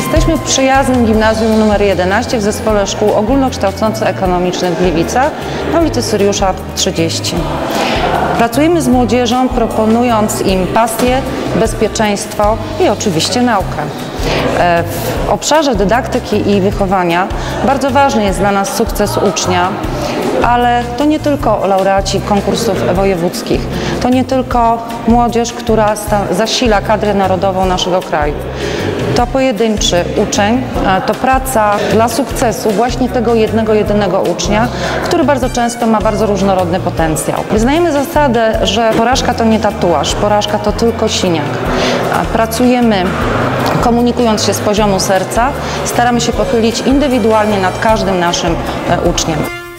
Jesteśmy w przyjaznym gimnazjum nr 11 w Zespole Szkół Ogólnokształcąco-Ekonomicznych w Gliwicach na ulicy Syriusza 30. Pracujemy z młodzieżą, proponując im pasję, bezpieczeństwo i oczywiście naukę. W obszarze dydaktyki i wychowania bardzo ważny jest dla nas sukces ucznia, ale to nie tylko laureaci konkursów wojewódzkich, to nie tylko młodzież, która zasila kadrę narodową naszego kraju. To pojedynczy uczeń, to praca dla sukcesu właśnie tego jedynego ucznia, który bardzo często ma bardzo różnorodny potencjał. Wyznajemy zasadę, że porażka to nie tatuaż, porażka to tylko siniak. Pracujemy komunikując się z poziomu serca, staramy się pochylić indywidualnie nad każdym naszym uczniem.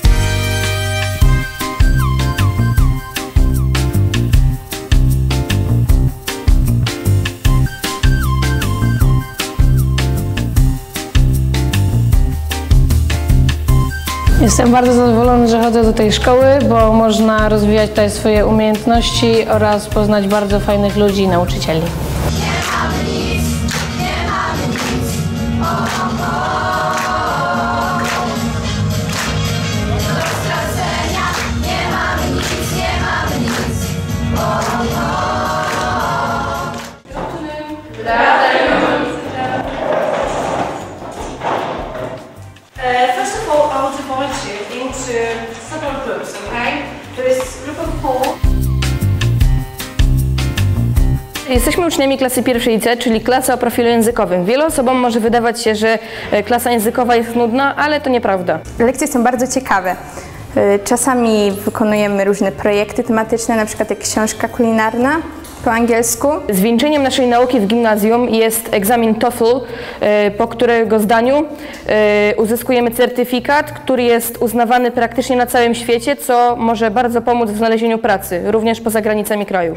Jestem bardzo zadowolony, że chodzę do tej szkoły, bo można rozwijać tutaj swoje umiejętności oraz poznać bardzo fajnych ludzi i nauczycieli. First of all, I will divide you into several groups, okay? There is group of 4. Jesteśmy uczniami klasy pierwszej C, czyli klasy o profilu językowym. Wielu osobom może wydawać się, że klasa językowa jest nudna, ale to nieprawda. Lekcje są bardzo ciekawe. Czasami wykonujemy różne projekty tematyczne, na przykład jak książka kulinarna po angielsku. Zwieńczeniem naszej nauki w gimnazjum jest egzamin TOEFL, po którego zdaniu uzyskujemy certyfikat, który jest uznawany praktycznie na całym świecie, co może bardzo pomóc w znalezieniu pracy, również poza granicami kraju.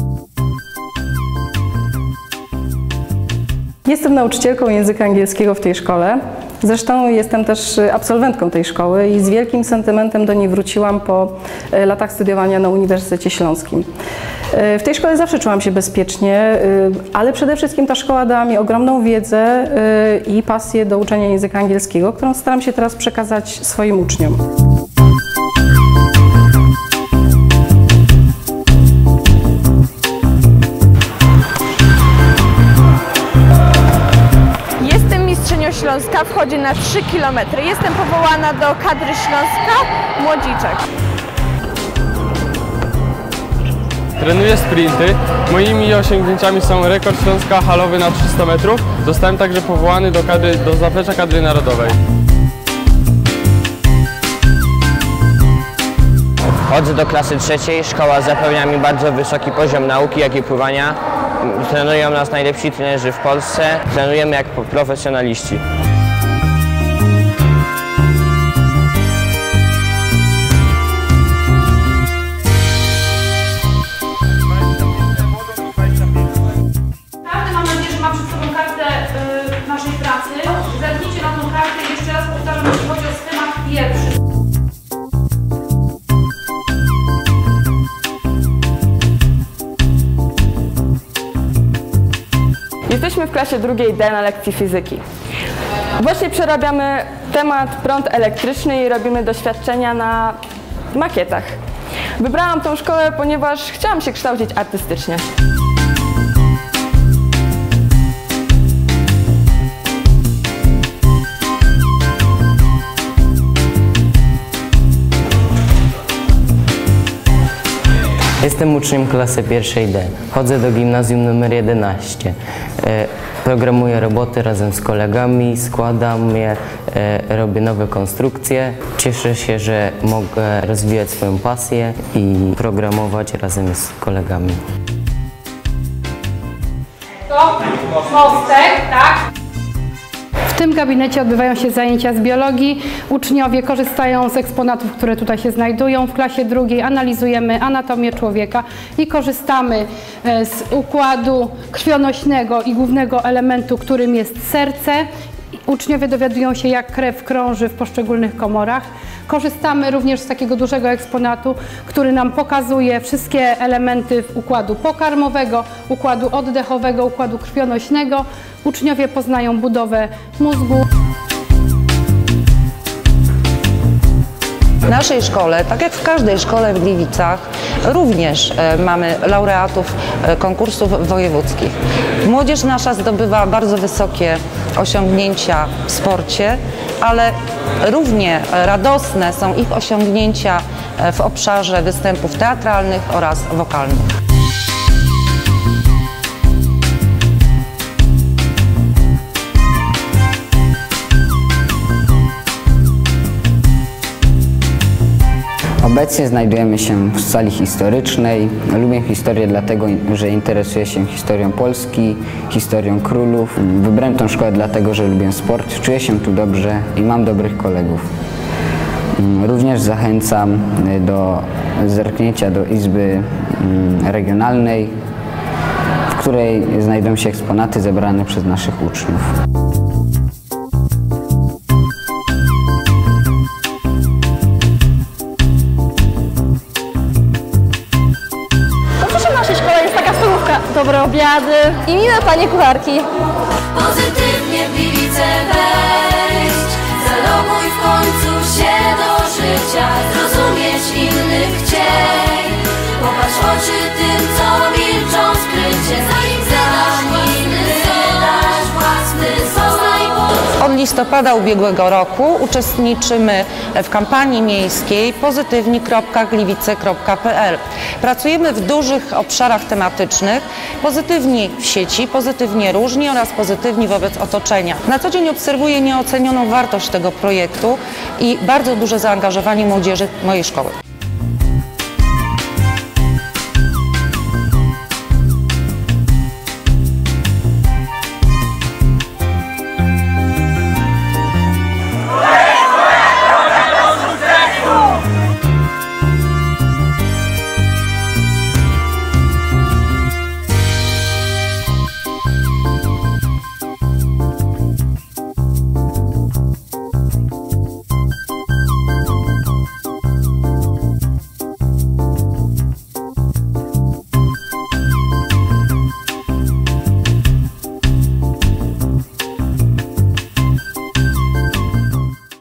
Jestem nauczycielką języka angielskiego w tej szkole. Zresztą jestem też absolwentką tej szkoły i z wielkim sentymentem do niej wróciłam po latach studiowania na Uniwersytecie Śląskim. W tej szkole zawsze czułam się bezpiecznie, ale przede wszystkim ta szkoła dała mi ogromną wiedzę i pasję do uczenia języka angielskiego, którą staram się teraz przekazać swoim uczniom. Śląska wchodzi na 3 km. Jestem powołana do kadry Śląska Młodziczek. Trenuję sprinty. Moimi osiągnięciami są rekord Śląska halowy na 300 metrów. Zostałem także powołany do zaplecza kadry narodowej. Chodzę do klasy trzeciej. Szkoła zapewnia mi bardzo wysoki poziom nauki, jak i pływania. Trenują nas najlepsi trenerzy w Polsce. Trenujemy jak profesjonaliści. Każdy, mam nadzieję, że ma przed sobą kartę naszej pracy. Zerknijcie na tą kartę i jeszcze raz powtarzam, jeśli chodzi o schemat pierwszy. Jesteśmy w klasie drugiej D na lekcji fizyki. Właśnie przerabiamy temat prąd elektryczny i robimy doświadczenia na makietach. Wybrałam tą szkołę, ponieważ chciałam się kształcić artystycznie. Jestem uczniem klasy pierwszej D. Chodzę do gimnazjum nr 11. Programuję roboty razem z kolegami, składam je, robię nowe konstrukcje. Cieszę się, że mogę rozwijać swoją pasję i programować razem z kolegami. To mostek, tak? W tym gabinecie odbywają się zajęcia z biologii. Uczniowie korzystają z eksponatów, które tutaj się znajdują. W klasie drugiej analizujemy anatomię człowieka i korzystamy z układu krwionośnego i głównego elementu, którym jest serce. Uczniowie dowiadują się, jak krew krąży w poszczególnych komorach. Korzystamy również z takiego dużego eksponatu, który nam pokazuje wszystkie elementy układu pokarmowego, układu oddechowego, układu krwionośnego. Uczniowie poznają budowę mózgu. W naszej szkole, tak jak w każdej szkole w Gliwicach, również mamy laureatów konkursów wojewódzkich. Młodzież nasza zdobywa bardzo wysokie osiągnięcia w sporcie, ale równie radosne są ich osiągnięcia w obszarze występów teatralnych oraz wokalnych. Obecnie znajdujemy się w sali historycznej. Lubię historię dlatego, że interesuję się historią Polski, historią królów. Wybrałem tę szkołę dlatego, że lubię sport, czuję się tu dobrze i mam dobrych kolegów. Również zachęcam do zerknięcia do Izby Regionalnej, w której znajdują się eksponaty zebrane przez naszych uczniów. W naszej szkole jest taka stołówka, dobre obiady i miłe panie kucharki. Pozytywnie w Gliwice wejść, zaloguj w końcu się do życia, zrozumieć innych chciej. Popatrz w oczy tym, co milczą skrycie, zanim dasz własny poznaj. Od listopada ubiegłego roku uczestniczymy w kampanii miejskiej pozytywni.gliwice.pl. Pracujemy w dużych obszarach tematycznych, pozytywni w sieci, pozytywnie różni oraz pozytywni wobec otoczenia. Na co dzień obserwuję nieocenioną wartość tego projektu i bardzo duże zaangażowanie młodzieży mojej szkoły.